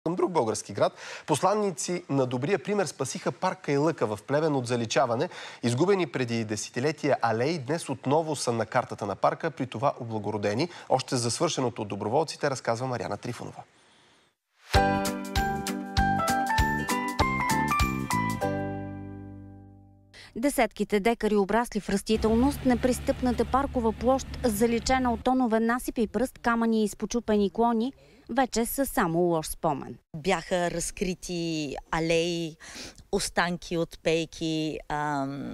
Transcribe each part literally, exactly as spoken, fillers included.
Към друг български град, посланници на добрия пример спасиха парк Кайлъка в Плевен от заличаване. Изгубени преди десетилетия алеи днес отново са на картата на парка, при това облагородени. Още за свършеното от доброволците разказва Мариана Трифонова. Десетките декари обрасли в растителност, непристъпната паркова площ, заличена от тонове насипи, пръст, камъни и изпочупени клони, вече са само лош спомен. Бяха разкрити алеи, останки от пейки, ам,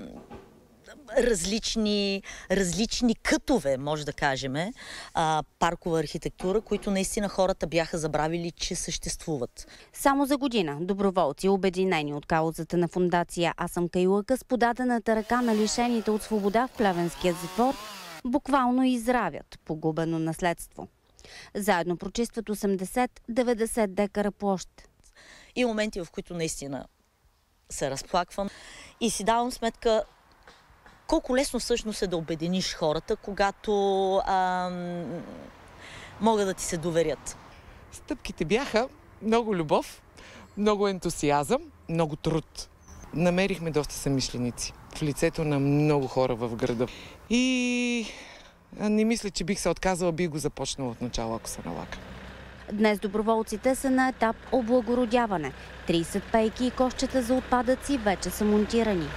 различни, различни кътове, може да кажем, а, паркова архитектура, които наистина хората бяха забравили, че съществуват. Само за година доброволци, обединени от каузата на фондация Аз съм Кайлъка, с подадената ръка на лишените от свобода в плевенския затвор, буквално изравят погубено наследство. Заедно прочистват осемдесет до деветдесет декара площ. И моменти, в които наистина се разплаквам и си давам сметка колко лесно всъщност е да обединиш хората, когато ам, могат да ти се доверят. Стъпките бяха много любов, много ентусиазъм, много труд. Намерихме доста съмишленици в лицето на много хора в града. И не мисля, че бих се отказала, бих го започнала от начало, ако се налага. Днес доброволците са на етап облагородяване. трийсет пейки и кошчета за отпадъци вече са монтирани.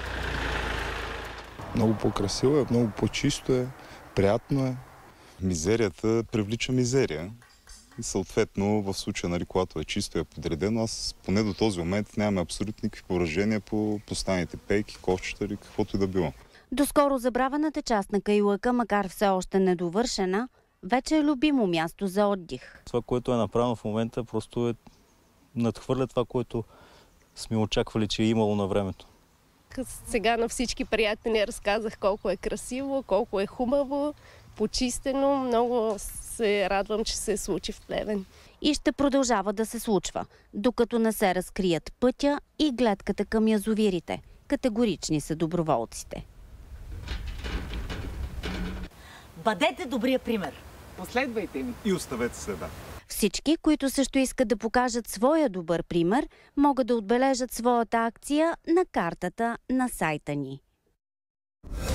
Много по-красиво е, много по-чисто е, приятно е. Мизерията привлича мизерия. И съответно, в случая, нали, когато е чисто и е подредено, аз поне до този момент нямаме абсолютно никакви поражения по поставените пейки, кошчета или каквото и да било. Доскоро забравената част на Кайлъка, макар все още недовършена, вече е любимо място за отдих. Това, което е направено в момента, просто е надхвърля това, което сме очаквали, че е имало на времето. Сега на всички приятели разказах колко е красиво, колко е хубаво, почистено. Много се радвам, че се случи в Плевен. И ще продължава да се случва, докато не се разкрият пътя и гледката към язовирите. Категорични са доброволците. Бъдете добрия пример. Последвайте ми. И оставете следа. Всички, които също искат да покажат своя добър пример, могат да отбележат своята акция на картата на сайта ни.